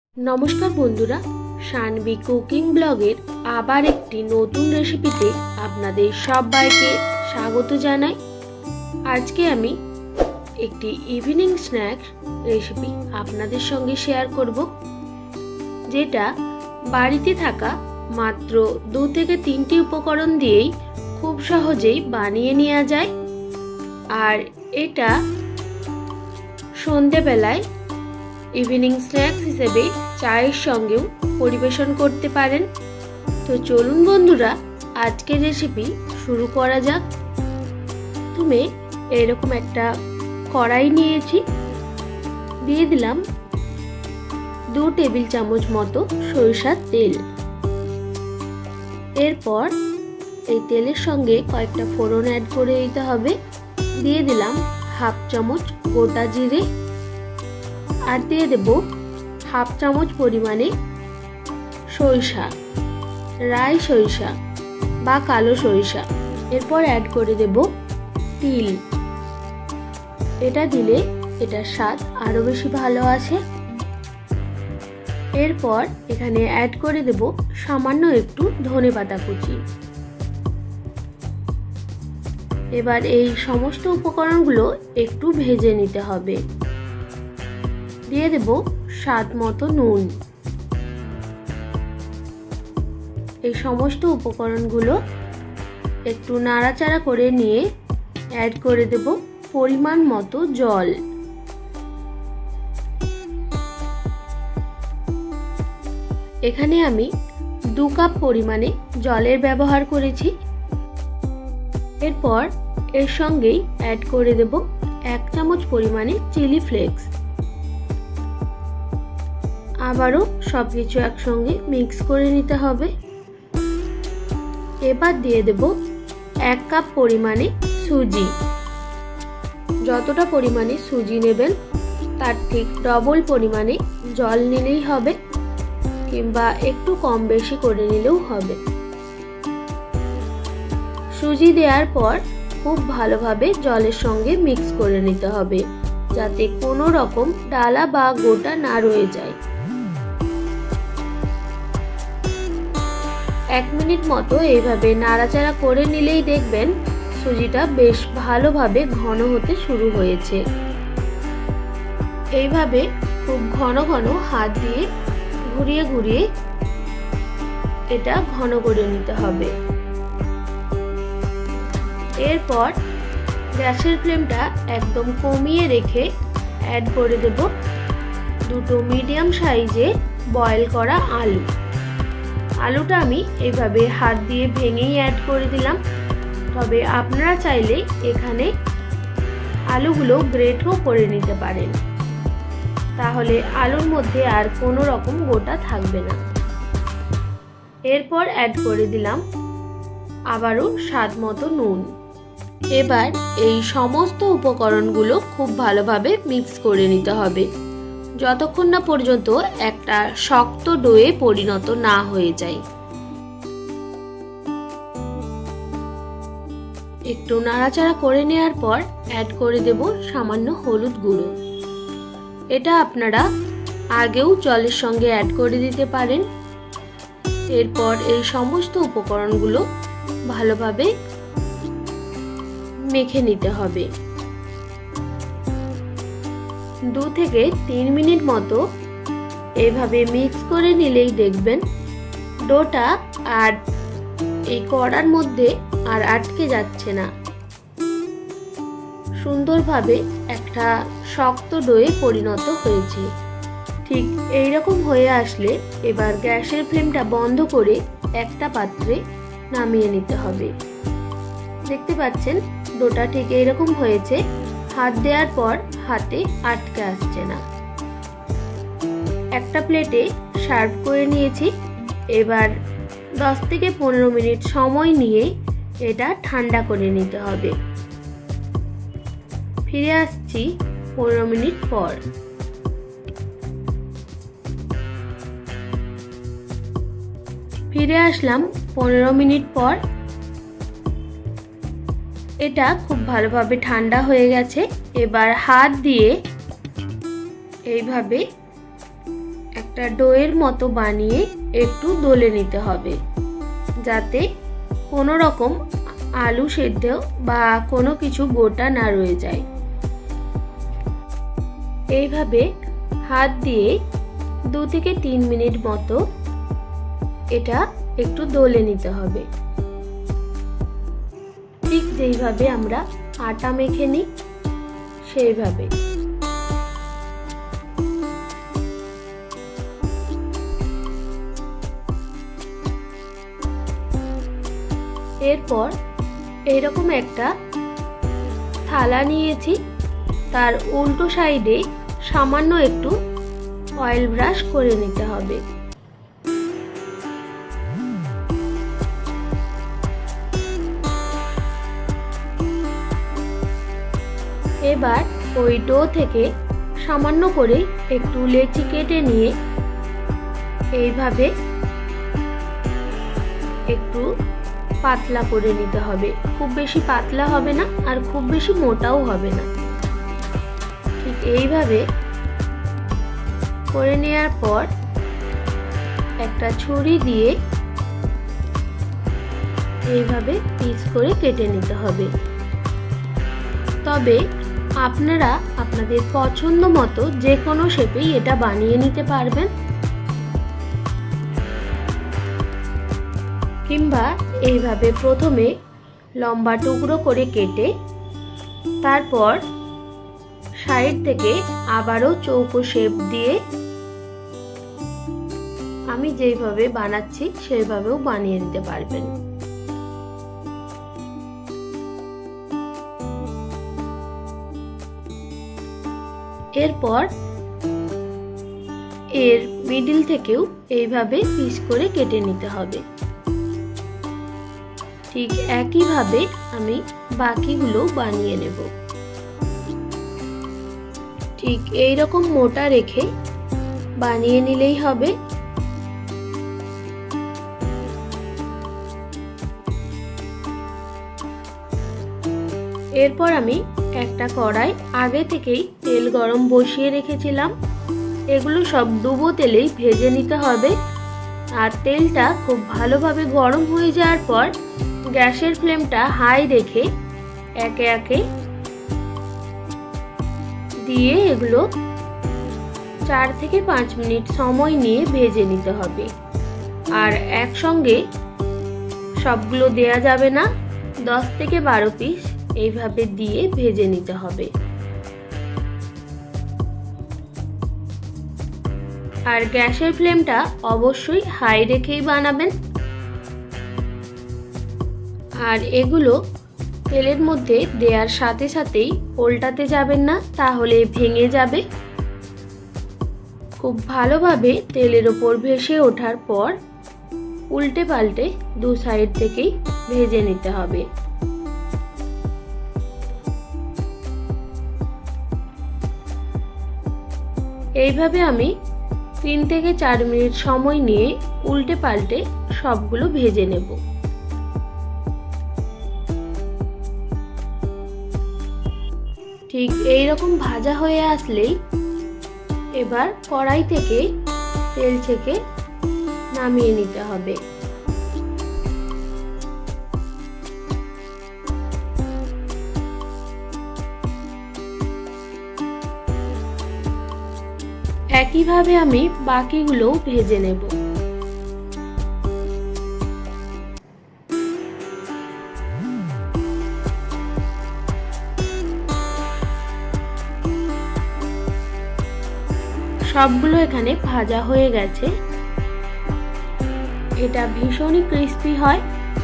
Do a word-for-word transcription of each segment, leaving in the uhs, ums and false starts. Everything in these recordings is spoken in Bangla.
नमस्कार बंधुरा शानवी कुकिंग ब्लगेर आबार एकटी नतून रेसिपिते आपनादेर सबाइके स्वागत जानाई। आज के आमी एकटी इवनिंग स्नैक्स रेसिपि आपनादेर संगे शेयर करब, जेटा बाड़ीते थाका मात्र दो थेके तीनटी उपकरण दिएई खूब सहजेई बानिये नेওয়া যায়। और एटा सन्ध्ये बेलाय इवनिंग स्नैक्स हिसेबे चायेर संगेও परिवेशन करते पारेन। तो चलुन बंधुरा आजके रेसिपि शुरू करा जाक। प्रथमे एरकम एकटा कड़ाई निয়েছি, दिए दिलाम दो टेबिल चामच मतो सरिषार तेल। एरपर এই তেলের সঙ্গে কয়েকটা ফোড়ন অ্যাড করে দিতে হবে। দিয়ে দিলাম হাফ চামচ গোটা জিরে আর দিয়ে দেব হাফ চামচ পরিমাণে সরিষা, রাই সরিষা বা কালো সরিষা। এরপর অ্যাড করে দেব তিল। এটা দিলে এটার স্বাদ আরো বেশি ভালো আসে। এরপর এখানে অ্যাড করে দেব সামান্য একটু ধনেপাতা কুচি। এবার এই সমস্ত উপকরণগুলো একটু ভেজে নিতে হবে। দিয়ে দেব স্বাদ মতো নুন। এই সমস্ত উপকরণগুলো একটু নাড়াচাড়া করে নিয়ে অ্যাড করে দেব পরিমাণ মতো জল। এখানে আমি দু কাপ পরিমাণে জলের ব্যবহার করেছি। এরপর এর সঙ্গেই অ্যাড করে দেব এক চামচ পরিমাণে চিলি ফ্লেক্স। আবারও সবকিছু একসঙ্গে মিক্স করে নিতে হবে। এবার দিয়ে দেব এক কাপ পরিমাণে সুজি। যতটা পরিমাণে সুজি নেবেন তার ঠিক ডবল পরিমাণে জল নিলেই হবে, কিংবা একটু কম বেশি করে নিলেও হবে। সুজি দেওয়ার পর খুব ভালোভাবে জলের সঙ্গে মিক্স করে নিতে হবে, যাতে কোনো রকম ডালা বা গোটা না রয়ে যায়। এক মিনিট মতো এইভাবে নাড়াচাড়া করে নিলেই দেখবেন সুজিটা বেশ ভালোভাবে ঘন হতে শুরু হয়েছে। এইভাবে খুব ঘন ঘন হাত দিয়ে ঘুরিয়ে ঘুরিয়ে এটা ঘন করে নিতে হবে। এরপর গ্যাসের ফ্লেমটা একদম কমিয়ে রেখে অ্যাড করে দেব দুটো মিডিয়াম সাইজে বয়েল করা আলু। আলুটা আমি এইভাবে হাত দিয়ে ভেঙেই অ্যাড করে দিলাম, তবে আপনারা চাইলে এখানে আলুগুলো গ্রেটও করে নিতে পারেন, তাহলে আলুর মধ্যে আর কোনো রকম গোটা থাকবে না। এরপর অ্যাড করে দিলাম আবারও স্বাদ মতো নুন। এবার এই সমস্ত উপকরণগুলো খুব ভালোভাবে মিক্স করে নিতে হবে, যতক্ষণ না পর্যন্ত একটা শক্ত ডোয়ে পরিণত না হয়ে যায়। একটু নাড়াচাড়া করে নেওয়ার পর অ্যাড করে দেব সামান্য হলুদ গুঁড়ো। এটা আপনারা আগেও জলের সঙ্গে অ্যাড করে দিতে পারেন। এরপর এই সমস্ত উপকরণগুলো ভালোভাবে মেখে নিতে হবে। দু থেকে তিন মিনিট মতো এইভাবে মিক্স করে নিলেই দেখবেন ডোটা আর এই কড়ার মধ্যে আর আটকে যাচ্ছে না, সুন্দরভাবে একটা শক্ত ডোয়ে পরিণত হয়েছে। ঠিক এইরকম হয়ে আসলে এবার গ্যাসের ফ্লেমটা বন্ধ করে একটা পাত্রে নামিয়ে নিতে হবে। দেখতে পাচ্ছেন ডোটা ঠিক এইরকম হয়েছে, হাত দেওয়ার পর হাতে আটকে আসছে না। একটা প্লেটে সার্ভ করে নিয়েছি। এবার দশ থেকে পনেরো মিনিট সময় নিয়ে এটা ঠান্ডা করে নিতে হবে। ফিরে আসছি পনেরো মিনিট পর। ফিরে আসলাম পনেরো মিনিট পর। এটা খুব ভালোভাবে ঠান্ডা হয়ে গেছে। এবার হাত দিয়ে এইভাবে একটা ডোয়ের মতো বানিয়ে একটু দলে নিতে হবে, যাতে কোনো রকম আলু সেদ্ধ বা কোনো কিছু গোটা না রয়ে যায়। এইভাবে হাত দিয়ে দু থেকে তিন মিনিট মতো এটা একটু দলে নিতে হবে, ঠিক যেইভাবে আমরা আটা মেখে নিই সেইভাবে। এরপর এরকম একটা থালা নিয়েছি, তার উল্টো সাইডে সামান্য একটু অয়েল ব্রাশ করে নিতে হবে। এবার ওই ডো থেকে সামান্য করে একটু লেচি কেটে নিয়ে এইভাবে একটু পাতলা করে নিতে হবে। খুব বেশি পাতলা হবে না আর খুব বেশি মোটাও হবে না। ঠিক এইভাবে করে নেওয়ার পর একটা ছুরি দিয়ে এইভাবে পিস করে কেটে নিতে হবে। তবে আপনারা আপনাদের পছন্দ মতো যে কোনো শেপেই এটা বানিয়ে নিতে পারবেন, কিংবা এইভাবে প্রথমে লম্বা টুকরো করে কেটে তারপর সাইড থেকে আবারও চৌকো শেপ দিয়ে আমি যেইভাবে বানাচ্ছি সেইভাবেও বানিয়ে নিতে পারবেন। এরপর এর মিডল থেকেও এইভাবে পিস করে কেটে নিতে হবে। ঠিক একইভাবে আমি বাকিগুলো বানিয়ে নেব। ঠিক এই রকম মোটা রেখে বানিয়ে নিলেই হবে। এরপর আমি একটা কড়াই আগে থেকেই তেল গরম বসিয়ে রেখেছিলাম। এগুলো সব ডুবো তেলেই ভেজে নিতে হবে। আর তেলটা খুব ভালোভাবে গরম হয়ে যাওয়ার পর গ্যাসের ফ্লেমটা হাই রেখে একে একে দিয়ে এগুলো চার থেকে পাঁচ মিনিট সময় নিয়ে ভেজে নিতে হবে। আর একসঙ্গে সবগুলো দেয়া যাবে না, দশ থেকে বারো পিস এইভাবে দিয়ে ভেজে নিতে হবে। আর গ্যাসের ফ্লেমটা অবশ্যই হাই রেখেই বানাবেন। আর এগুলো তেলের মধ্যে দেওয়ার সাথে সাথেই উল্টাতে যাবেন না, তাহলে ভেঙে যাবে। খুব ভালোভাবে তেলের ওপর ভেসে ওঠার পর উল্টে পাল্টে দু সাইড থেকেই ভেজে নিতে হবে। এইভাবে আমি তিন থেকে চার মিনিট সময় নিয়ে উল্টে পাল্টে সবগুলো ভেজে নেব। ঠিক এই রকম ভাজা হয়ে আসলেই এবার কড়াই থেকে তেল ছেঁকে নামিয়ে নিতে হবে। একইভাবে আমি বাকিগুলোও ভেজে নেব। সবগুলো এখানে ভাজা হয়ে গেছে। এটা ভীষণই ক্রিস্পি হয়।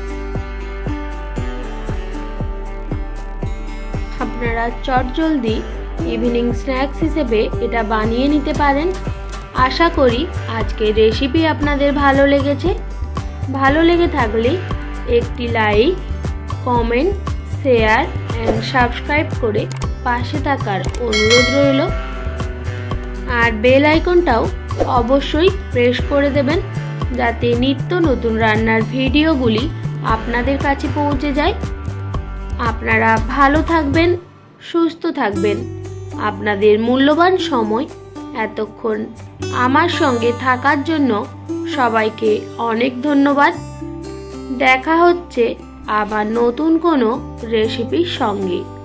আপনারা চটজলদি ইভিনিং স্ন্যাক্স হিসেবে এটা বানিয়ে নিতে পারেন। আশা করি আজকের রেসিপি আপনাদের ভালো লেগেছে। ভালো লেগে থাকলে একটি like, comment, share and subscribe করে পাশে থাকার অনুরোধ রইল। আর বেল আইকনটাও অবশ্যই প্রেস করে দেবেন, যাতে নিত্য নতুন রান্নার ভিডিওগুলি আপনাদের কাছে পৌঁছে যায়। আপনারা ভালো থাকবেন, সুস্থ থাকবেন। আপনাদের মূল্যবান সময় এতক্ষণ আমার সঙ্গে থাকার জন্য সবাইকে অনেক ধন্যবাদ। দেখা হচ্ছে আবার নতুন কোনো রেসিপির সঙ্গে।